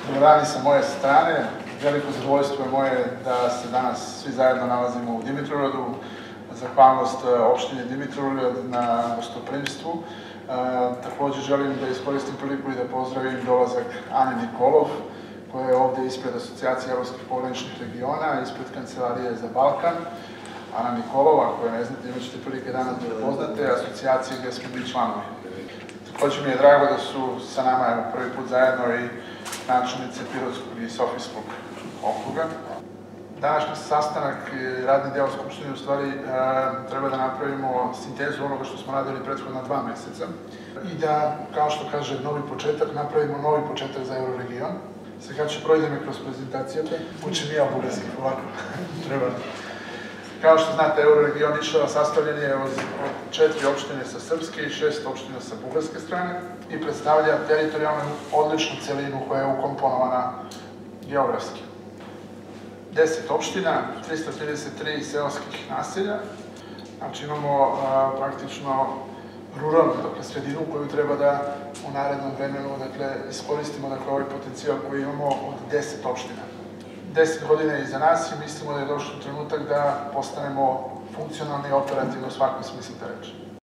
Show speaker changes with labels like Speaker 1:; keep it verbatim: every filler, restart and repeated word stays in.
Speaker 1: Dobar dan i sa moje strane. Veliko zadovoljstvo je moje da se danas svi zajedno nalazimo u Dimitrovgradu. Zahvalnost opštini Dimitrovgrad na gostoprimstvu. Takođe želim da iskoristim priliku i da pozdravim dolazak Ane Nikolov, koja je ovde ispred Asocijacije evropskih pograničnih regiona, ispred Kancelarije za Balkan. Ana Nikolov, ako je ne znate, imat ćete prilike danas da poznate, asocijacije gde smo mi članovi. Takođe mi je drago da su sa nama prvi put zajedno i načelnice Pirotskog i Sofijskog okruga. Današnji sastanak i radni deo Skupštine u stvari treba da napravimo sintezu onoga što smo radili prethodna dva meseca i da, kao što kaže, novi početak, napravimo novi početak za Euroregion. Sad kad ću projdem kroz prezentacije, učim i ja bugarski, ovako, treba. Kao što znate, Euroregion išao sastavljen je od četiri opštine sa srpske i šest opština sa bugarske strane i predstavlja teritorijalnu odličnu celinu koja je ukomponovana geografski. Deset opština, trista trideset tri seoskih naselja, znači imamo praktično ruralnu sredinu koju treba da u narednom vremenu iskoristimo ovaj potencijal koji imamo od deset opština. Deset godina je iza nas i mislimo da je došao trenutak da postanemo funkcionalni i operativni u svakom smislu te reči.